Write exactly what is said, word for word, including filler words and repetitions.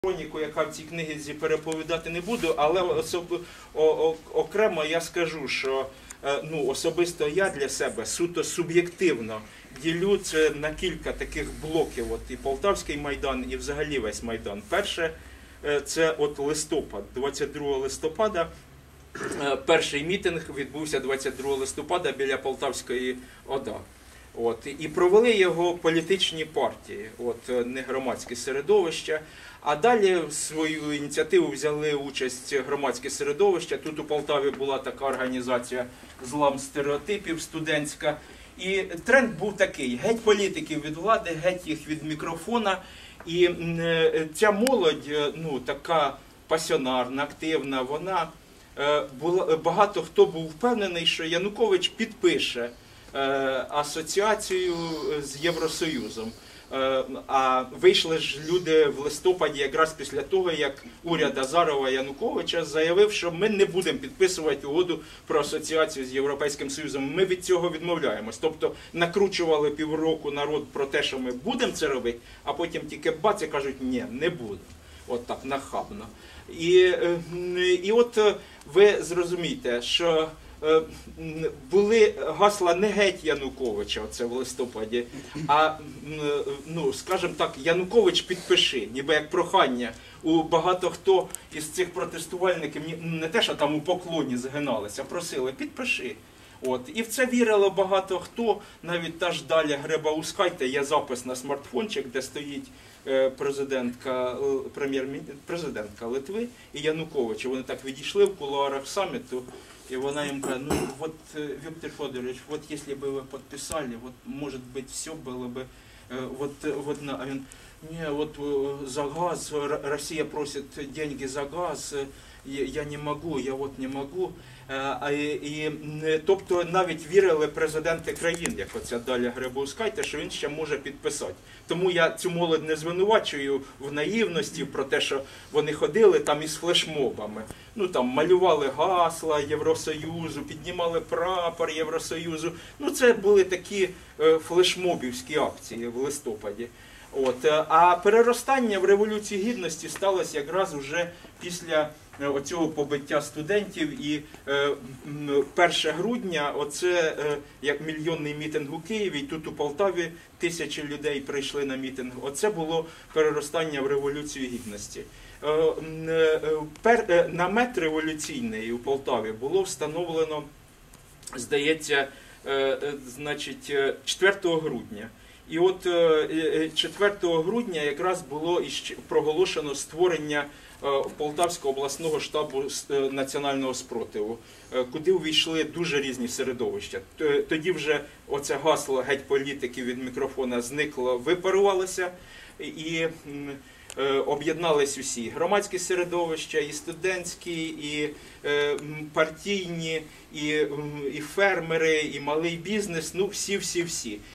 Хроніку, яка в цій книзі, переповідати не буду, але особ... о, о, окремо я скажу, що ну, особисто я для себе суто суб'єктивно ділю це на кілька таких блоків. От і Полтавський майдан, і взагалі весь майдан. Перше, це от листопад, двадцять другого листопада. Перший мітинг відбувся двадцять другого листопада біля Полтавської ОДА. От, і провели його політичні партії, от, не громадське середовище. А далі в свою ініціативу взяли участь громадське середовище. Тут у Полтаві була така організація «Злам стереотипів» студентська. І тренд був такий: геть політиків від влади, геть їх від мікрофона. І ця молодь, ну, така пасіонарна, активна, вона була, багато хто був впевнений, що Янукович підпише асоціацію з Євросоюзом. А вийшли ж люди в листопаді якраз після того, як уряд Азарова Януковича заявив, що ми не будемо підписувати угоду про асоціацію з Європейським Союзом. Ми від цього відмовляємось. Тобто накручували півроку народ про те, що ми будемо це робити, а потім тільки бац і кажуть, ні, не будемо. От так, нахабно. І, і от ви зрозумієте, що були гасла не геть Януковича, оце в листопаді, а, ну, скажімо так, Янукович підпиши, ніби як прохання. У багато хто із цих протестувальників не те, що там у поклоні згиналися, просили підпиши. От. І в це вірило багато хто, навіть та ж Даля Грибаускайте, є запис на смартфончик, де стоїть президентка, прем'єр-президентка Литви і Януковича. Вони так відійшли в кулуарах саміту, и она им говорит, ну вот, Виктор Федорович, вот если бы вы подписали, вот может быть все было бы, вот, вот, а он, не, вот за газ, Россия просит деньги за газ, я не могу, я от не можу. І, тобто навіть вірили президенти країн, як оця Даля Грибаускайте, що він ще може підписати. Тому я цю молодь не звинувачую в наївності про те, що вони ходили там із флешмобами. Ну там малювали гасла Євросоюзу, піднімали прапор Євросоюзу. Ну це були такі флешмобівські акції в листопаді. От. А переростання в Революції Гідності сталося якраз уже після оцього побиття студентів. І першого грудня, оце як мільйонний мітинг у Києві, і тут у Полтаві тисячі людей прийшли на мітинг. Оце було переростання в Революцію Гідності. Намет революційний у Полтаві було встановлено, здається, значить, четвертого грудня. І от четвертого грудня якраз було проголошено створення Полтавського обласного штабу національного спротиву, куди увійшли дуже різні середовища. Тоді вже оце гасло «геть політиків від мікрофона» зникло, випарувалося, і об'єднались усі громадські середовища, і студентські, і партійні, і, і фермери, і малий бізнес, ну всі-всі-всі.